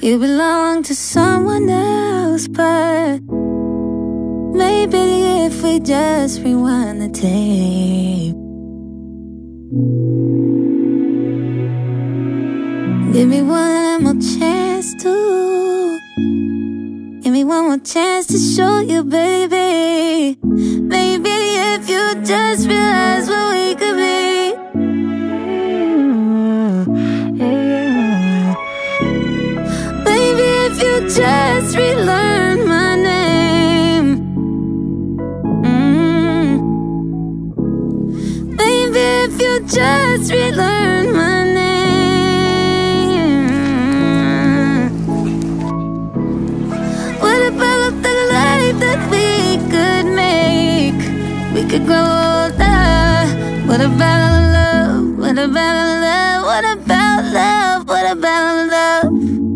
You belong to someone else, but maybe if we just rewind the tape, give me one more chance to, give me one more chance to show you, baby. Maybe if you just realize what we could be. Maybe if you just relearn my name. Maybe if you just relearn my name. What about the life that we could make? We could grow older. What about our love? What about our love? What about love? What about our love?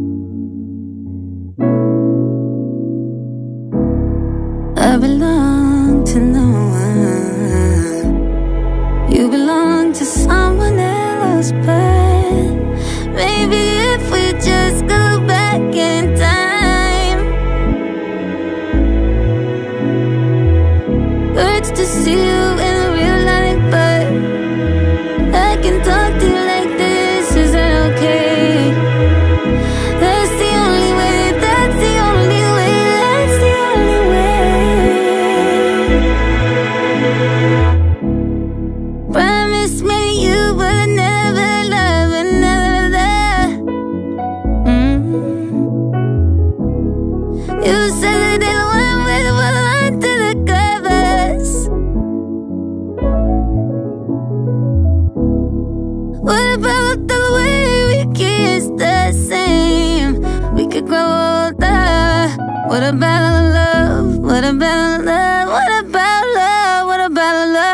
I belong to no one. You belong to someone else, but maybe if we just go back in time, hurts to see you in a real life, but I can talk to you like this. Is that okay? That's the only way. That's the only way. That's the only way. Promise me you would never love another. You said that they went with one under the covers. What about the way we kiss the same? We could grow older. What about our love? What about our love? What about love? What about our love?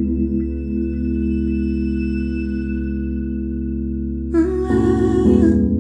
Yeah.